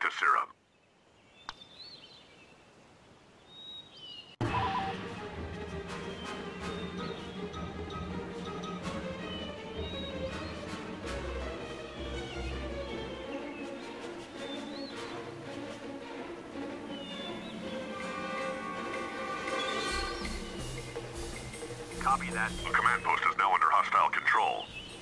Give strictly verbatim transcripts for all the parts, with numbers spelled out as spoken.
Silica serum. Copy that. The command post is now under hostile control.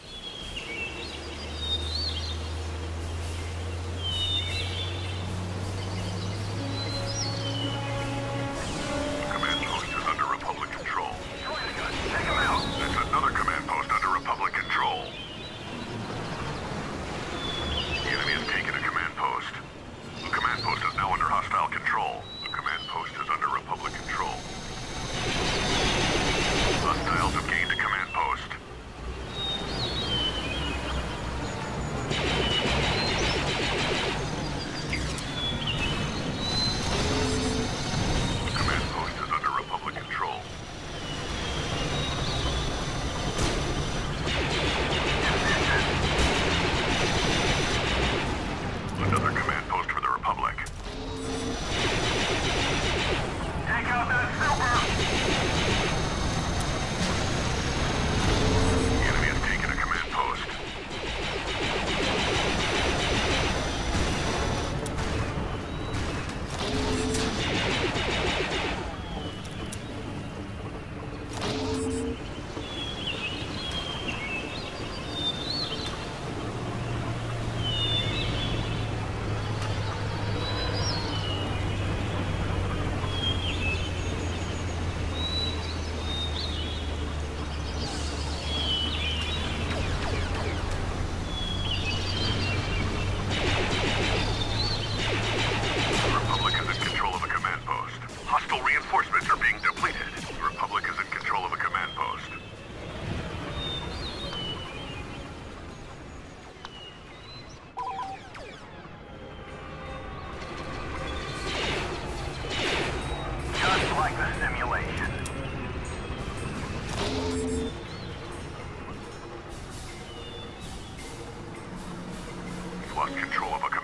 The command post is under Republic control. Take him out! That's another command post under Republic control. The enemy has taken a command post. The command post is now under hostile control. The command post is under Republic control. Hostiles have gained a command post. The command post is under Republic control. Another command post for the Republic. Take out that super! The enemy has taken a command post. The Republic is in control of a command post. Hostile reinforcements are being depleted. The Republic is in control of a command post. Just like the simulation. We've lost control of a